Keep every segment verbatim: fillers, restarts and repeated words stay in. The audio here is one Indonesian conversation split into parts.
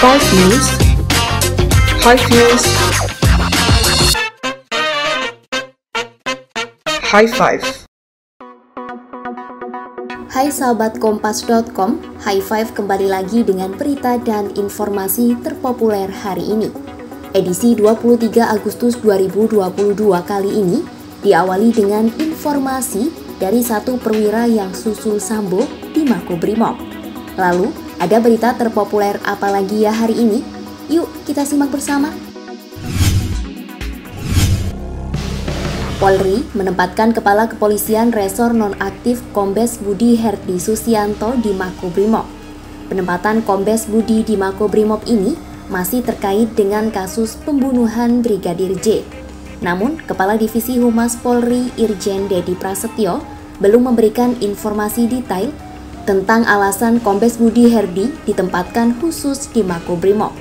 Five News, High Views, High Five. Hai sahabat kompas dot com, High Five kembali lagi dengan berita dan informasi terpopuler hari ini. Edisi dua puluh tiga Agustus dua ribu dua puluh dua kali ini diawali dengan informasi dari satu perwira yang susul Sambo di Makobrimob. Lalu, ada berita terpopuler apa lagi ya hari ini? Yuk kita simak bersama. Polri menempatkan Kepala Kepolisian Resor Nonaktif Kombes Budi Herdi Susianto di Makobrimob. Penempatan Kombes Budi di Makobrimob ini masih terkait dengan kasus pembunuhan Brigadir J. Namun, Kepala Divisi Humas Polri Irjen Dedi Prasetyo belum memberikan informasi detail tentang alasan Kombes Budi Herdi ditempatkan khusus di Makobrimob.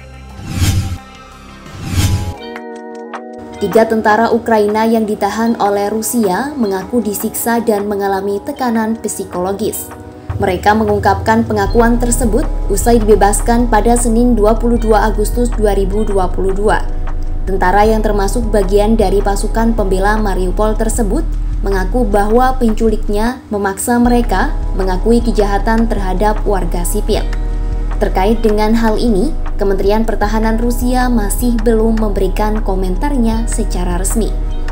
Tiga tentara Ukraina yang ditahan oleh Rusia mengaku disiksa dan mengalami tekanan psikologis. Mereka mengungkapkan pengakuan tersebut usai dibebaskan pada Senin dua puluh dua Agustus dua ribu dua puluh dua. Tentara yang termasuk bagian dari pasukan pembela Mariupol tersebut mengaku bahwa penculiknya memaksa mereka mengakui kejahatan terhadap warga sipil. Terkait dengan hal ini, Kementerian Pertahanan Rusia masih belum memberikan komentarnya secara resmi.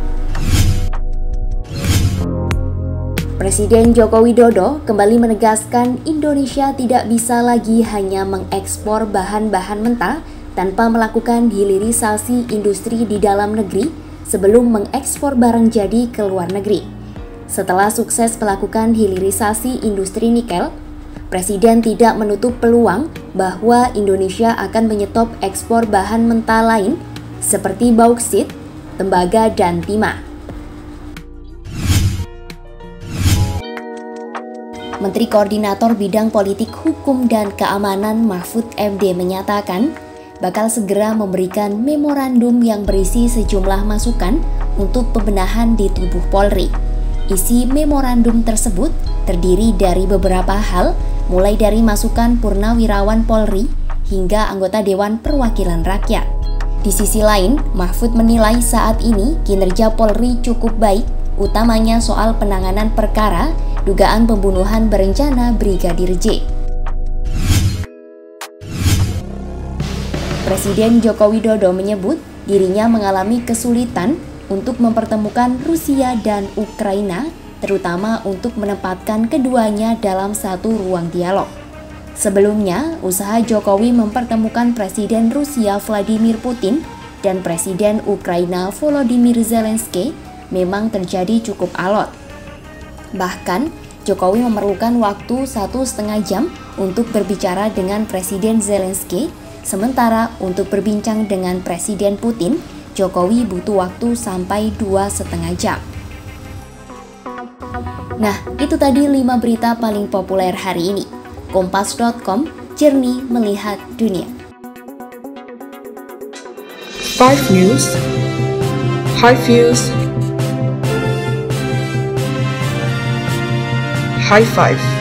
Presiden Joko Widodo kembali menegaskan Indonesia tidak bisa lagi hanya mengekspor bahan-bahan mentah tanpa melakukan hilirisasi industri di dalam negeri sebelum mengekspor barang jadi ke luar negeri. Setelah sukses melakukan hilirisasi industri nikel, Presiden tidak menutup peluang bahwa Indonesia akan menyetop ekspor bahan mentah lain seperti bauksit, tembaga, dan timah. Menteri Koordinator Bidang Politik Hukum dan Keamanan Mahfud M D menyatakan bakal segera memberikan memorandum yang berisi sejumlah masukan untuk pembenahan di tubuh Polri. Isi memorandum tersebut terdiri dari beberapa hal, mulai dari masukan purnawirawan Polri hingga anggota Dewan Perwakilan Rakyat. Di sisi lain, Mahfud menilai saat ini kinerja Polri cukup baik, utamanya soal penanganan perkara dugaan pembunuhan berencana Brigadir J. Presiden Joko Widodo menyebut dirinya mengalami kesulitan untuk mempertemukan Rusia dan Ukraina, terutama untuk menempatkan keduanya dalam satu ruang dialog. Sebelumnya, usaha Jokowi mempertemukan Presiden Rusia Vladimir Putin dan Presiden Ukraina Volodymyr Zelensky memang terjadi cukup alot. Bahkan, Jokowi memerlukan waktu satu setengah jam untuk berbicara dengan Presiden Zelensky, sementara untuk berbincang dengan Presiden Putin, Jokowi butuh waktu sampai dua setengah jam. Nah, itu tadi lima berita paling populer hari ini. kompas dot com, jernih melihat dunia. Five News, High Views, High Five.